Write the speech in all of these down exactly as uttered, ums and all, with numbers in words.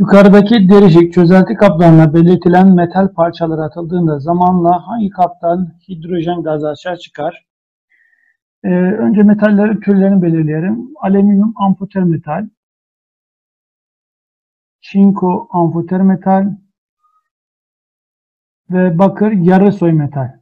Yukarıdaki derişik çözelti kaplarına belirtilen metal parçaları atıldığında zamanla hangi kaptan hidrojen gazı açığa çıkar? Ee, önce metallerin türlerini belirleyelim. Alüminyum amfoter metal, çinko amfoter metal ve bakır yarı soy metal.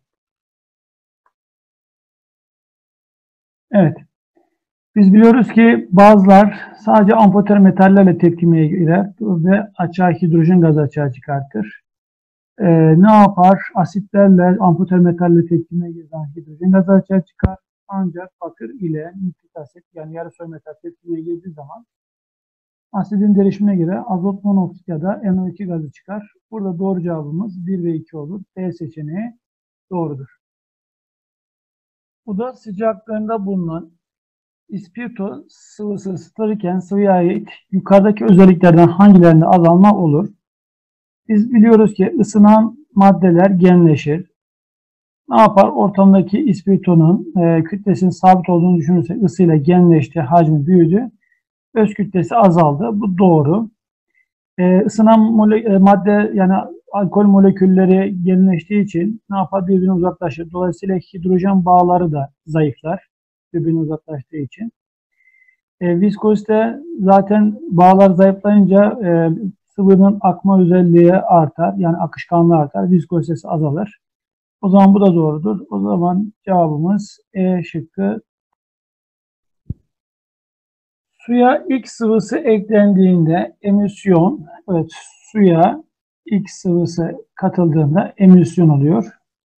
Evet. Biz biliyoruz ki bazılar sadece amfoter metallerle tepkimeye girer ve açığa hidrojen gazı açığa çıkartır. Ee, ne yapar? Asitlerle amfoter metalle tepkimeye giren hidrojen gazı açığa çıkar. Ancak bakır ile nitrik asit yani yarı soy metal tepkimeye girdiği zaman asidin derişimine göre azot monoksit ya da N O iki gazı çıkar. Burada doğru cevabımız bir ve iki olur. D seçeneği doğrudur. Bu da sıcaklığında bulunan İspirto sıvısı ısıtılırken sıvıya ait yukarıdaki özelliklerden hangilerinde azalma olur? Biz biliyoruz ki ısınan maddeler genleşir. Ne yapar? Ortamdaki ispirtonun e, kütlesinin sabit olduğunu düşünürsek ısıyla genleşti, hacmi büyüdü. Öz kütlesi azaldı. Bu doğru. E, ısınan e, madde yani alkol molekülleri genleştiği için ne yapar? Birbirine uzaklaşır. Dolayısıyla hidrojen bağları da zayıflar. Birbirine uzaklaştığı için. E, viskozite zaten bağlar zayıflayınca e, sıvının akma özelliği artar. Yani akışkanlığı artar. Viskozitesi azalır. O zaman bu da doğrudur. O zaman cevabımız E şıkkı. Suya X sıvısı eklendiğinde emisyon, evet suya X sıvısı katıldığında emisyon oluyor.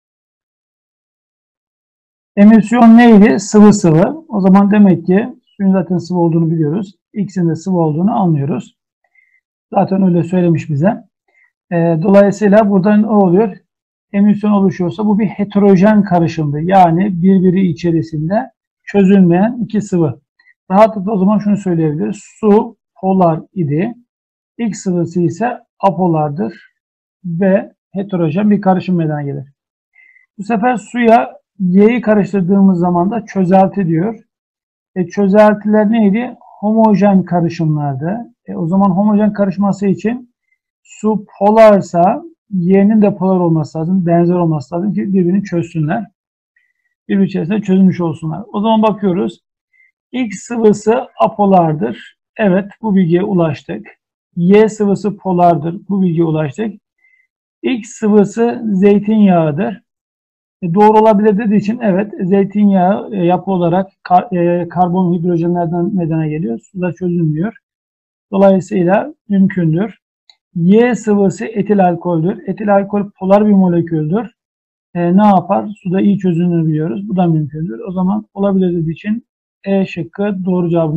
Emisyon neydi? Sıvı sıvı. O zaman demek ki suyun zaten sıvı olduğunu biliyoruz. X'in de sıvı olduğunu anlıyoruz. Zaten öyle söylemiş bize. E, dolayısıyla burada ne oluyor? Emisyon oluşuyorsa bu bir heterojen karışımdı. Yani birbiri içerisinde çözülmeyen iki sıvı. Rahatlıkla o zaman şunu söyleyebiliriz. Su polar idi. X sıvısı ise apolardır ve heterojen bir karışım meydana gelir. Bu sefer suya Y'yi karıştırdığımız zaman da çözelti diyor. E, çözeltiler neydi? Homojen karışımlardı. E, o zaman homojen karışması için su polarsa Y'nin de polar olması lazım, benzer olması lazım ki birbirini çözsünler. Birbiri içerisinde çözülmüş olsunlar. O zaman bakıyoruz. X sıvısı apolardır. Evet, bu bilgiye ulaştık. Y sıvısı polardır. Bu bilgiye ulaştık. X sıvısı zeytinyağıdır. E, doğru olabilir dediği için evet, zeytinyağı e, yapı olarak kar, e, karbon hidrojenlerden meydana geliyor. Suda çözülmüyor. Dolayısıyla mümkündür. Y sıvısı etil alkoldür. Etil alkol polar bir moleküldür. E, ne yapar? Suda iyi çözünür biliyoruz. Bu da mümkündür. O zaman olabilir dediği için E şıkkı doğru cevabı.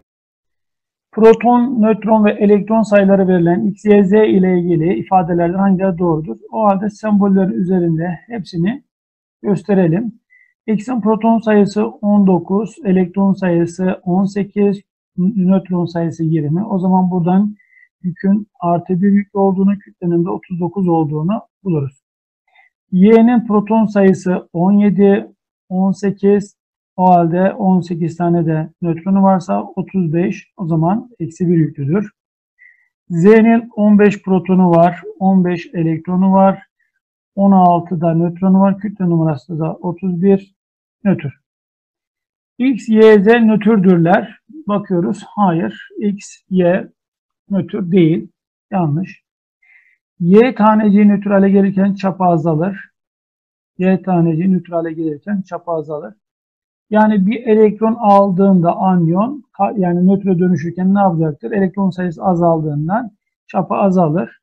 Proton, nötron ve elektron sayıları verilen X, Y, Z ile ilgili ifadelerden hangileri doğrudur? O halde sembollerin üzerinde hepsini gösterelim. X'in proton sayısı on dokuz, elektron sayısı on sekiz, nötron sayısı yirmi. O zaman buradan yükün artı bir yüklü olduğunu, kütlenin de otuz dokuz olduğunu buluruz. Y'nin proton sayısı on yedi, on sekiz, o halde on sekiz tane de nötronu varsa otuz beş, o zaman eksi bir yüklüdür. Z'nin on beş protonu var, on beş elektronu var, on altı da nötronu var, kütle numarası da otuz bir, nötr. X, Y, Z nötrdürler. Bakıyoruz, hayır, X, Y nötr değil, yanlış. Y taneciği nötr hale gelirken çapı azalır. Y taneciği nötr hale gelirken çapı azalır. Yani bir elektron aldığında anyon, yani nötre dönüşürken ne yapacaktır? Elektron sayısı azaldığından çapı azalır.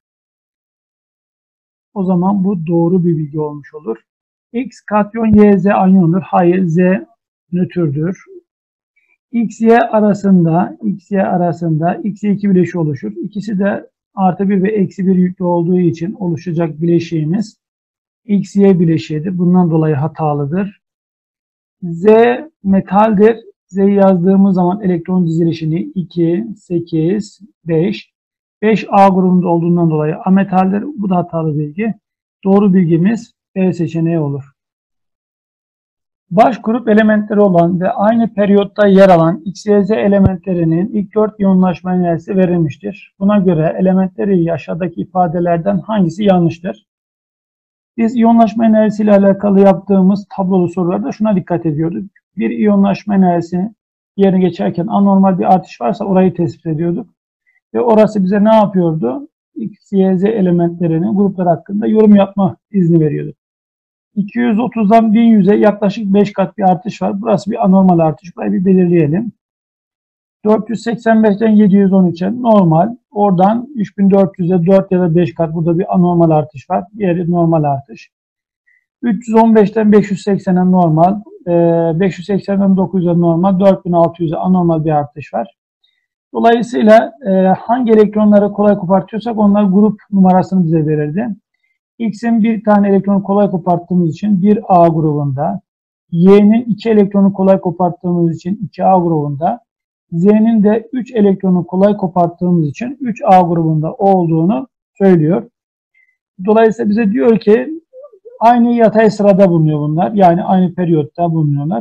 O zaman bu doğru bir bilgi olmuş olur. X katyon, Y, Z anyondur. Hayır, Z nötrdür. X, Y arasında, X, Y arasında X, Y iki bileşiği oluşur. İkisi de artı bir ve eksi bir yüklü olduğu için oluşacak bileşiğimiz X, Y bileşiğidir. Bundan dolayı hatalıdır. Z metaldir. Z'yi yazdığımız zaman elektron dizilişini iki, sekiz, beş. beş A grubunda olduğundan dolayı ametaldir. Bu da hatalı bilgi. Doğru bilgimiz B seçeneği olur. Baş grup elementleri olan ve aynı periyotta yer alan X, Y, Z elementlerinin ilk dört iyonlaşma enerjisi verilmiştir. Buna göre elementleri aşağıdaki ifadelerden hangisi yanlıştır? Biz iyonlaşma enerjisiyle alakalı yaptığımız tablolu sorularda şuna dikkat ediyorduk. Bir iyonlaşma enerjisini yerine geçerken anormal bir artış varsa orayı tespit ediyorduk. Ve orası bize ne yapıyordu? X, Y, Z elementlerinin gruplar hakkında yorum yapma izni veriyordu. iki yüz otuzdan bin yüze yaklaşık beş kat bir artış var. Burası bir anormal artış. Burayı bir belirleyelim. dört yüz seksen beşten yedi yüz on üçe normal. Oradan üç bin dört yüze dört ya da beş kat. Burada bir anormal artış var. Diğeri normal artış. üç yüz on beşten beş yüz seksene normal. beş yüz seksenden dokuz yüze normal. dört bin altı yüze anormal bir artış var. Dolayısıyla hangi elektronları kolay kopartıyorsak onlar grup numarasını bize verirdi. X'in bir tane elektronu kolay koparttığımız için bir A grubunda, Y'nin iki elektronu kolay koparttığımız için iki A grubunda, Z'nin de üç elektronu kolay koparttığımız için üç A grubunda olduğunu söylüyor. Dolayısıyla bize diyor ki aynı yatay sırada bulunuyor bunlar. Yani aynı periyotta bulunuyorlar.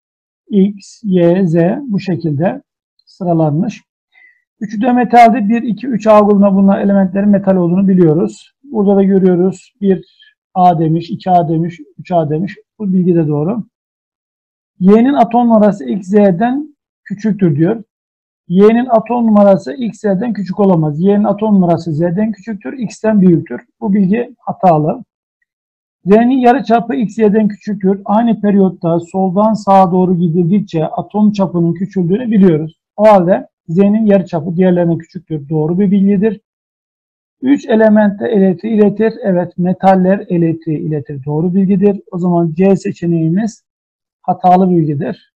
X, Y, Z bu şekilde sıralanmış. Üçü de metaldi. bir, iki, üç A grubunda bulunan elementlerin metal olduğunu biliyoruz. Burada da görüyoruz. bir A demiş, iki A demiş, üç A demiş. Bu bilgi de doğru. Y'nin atom numarası X, Z'den küçüktür diyor. Y'nin atom numarası X, Z'den küçük olamaz. Y'nin atom numarası Z'den küçüktür, X'ten büyüktür. Bu bilgi hatalı. Z'nin yarıçapı X, Y'den küçüktür. Aynı periyotta soldan sağa doğru gidildikçe atom çapının küçüldüğünü biliyoruz. O halde Z'nin yarıçapı diğerlerine küçüktür. Doğru bir bilgidir. üç elementte elektriği iletir. Evet, metaller elektriği iletir. Doğru bilgidir. O zaman C seçeneğimiz hatalı bilgidir.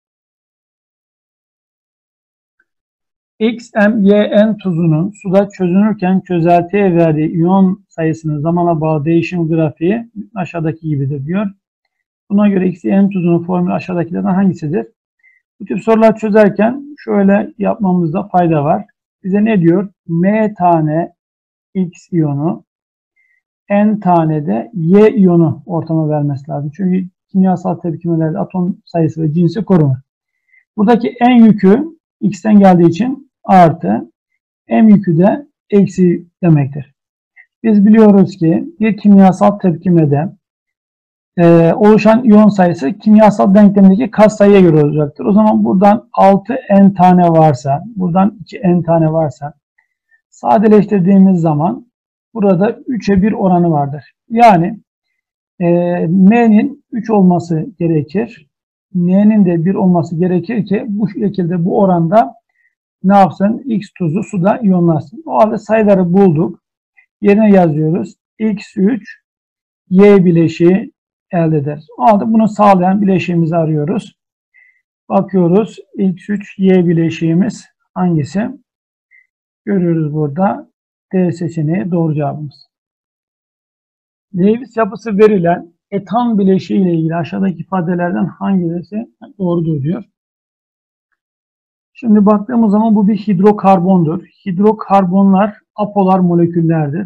X M Y N tuzunun suda çözünürken çözeltiye verdiği iyon sayısının zamana bağlı değişim grafiği aşağıdaki gibidir diyor. Buna göre X Y N tuzunun formülü aşağıdakilerden hangisidir? Bu tip sorular çözerken şöyle yapmamızda fayda var. Bize ne diyor? M tane X iyonu, N tane de Y iyonu ortama vermesi lazım. Çünkü kimyasal tepkimelerde atom sayısı ve cinsi korunur. Buradaki N yükü X'ten geldiği için artı, M yükü de eksi demektir. Biz biliyoruz ki bir kimyasal tepkimede e, oluşan iyon sayısı kimyasal denklemdeki katsayıya göre olacaktır. O zaman buradan altı N tane varsa, buradan iki N tane varsa sadeleştirdiğimiz zaman burada üçe bir oranı vardır. Yani e, M'nin üç olması gerekir. N'nin de bir olması gerekir ki bu şekilde bu oranda ne yapsın? X tuzu suda iyonlaşsın. O halde sayıları bulduk. Yerine yazıyoruz. X üç Y bileşiği elde ederiz. O halde bunu sağlayan bileşiğimizi arıyoruz. Bakıyoruz. X üç Y bileşiğimiz hangisi? Görüyoruz burada. D seçeneği doğru cevabımız. Lewis yapısı verilen etan bileşiği ile ilgili aşağıdaki ifadelerden hangisi doğrudur diyor. Şimdi baktığımız zaman bu bir hidrokarbondur. Hidrokarbonlar apolar moleküllerdir.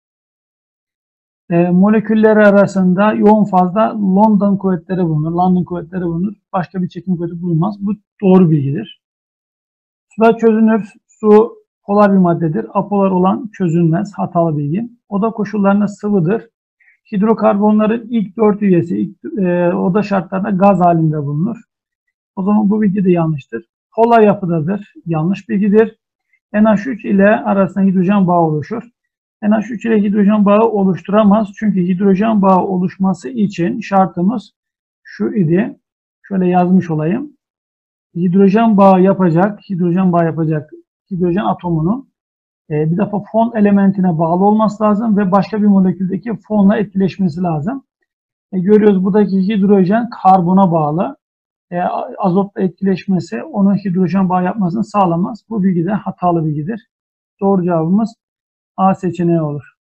E, moleküller arasında yoğun fazla London kuvvetleri bulunur. London kuvvetleri bulunur. Başka bir çekim kuvveti bulunmaz. Bu doğru bilgidir. Suda çözünür. Su polar bir maddedir. Apolar olan çözünmez. Hatalı bilgi. Oda koşullarında sıvıdır. Hidrokarbonların ilk dört üyesi ilk, e, oda şartlarında gaz halinde bulunur. O zaman bu bilgi de yanlıştır. Polar yapıdadır. Yanlış bilgidir. N H üç ile arasında hidrojen bağı oluşur. N H üç ile hidrojen bağı oluşturamaz. Çünkü hidrojen bağı oluşması için şartımız şu idi. Şöyle yazmış olayım. Hidrojen bağı yapacak, hidrojen bağı yapacak hidrojen atomunun e, bir defa fon elementine bağlı olması lazım ve başka bir moleküldeki fonla etkileşmesi lazım. E, görüyoruz buradaki hidrojen karbona bağlı. E, azotla etkileşmesi onun hidrojen bağı yapmasını sağlamaz. Bu bilgi de hatalı bilgidir. Doğru cevabımız A seçeneği olur.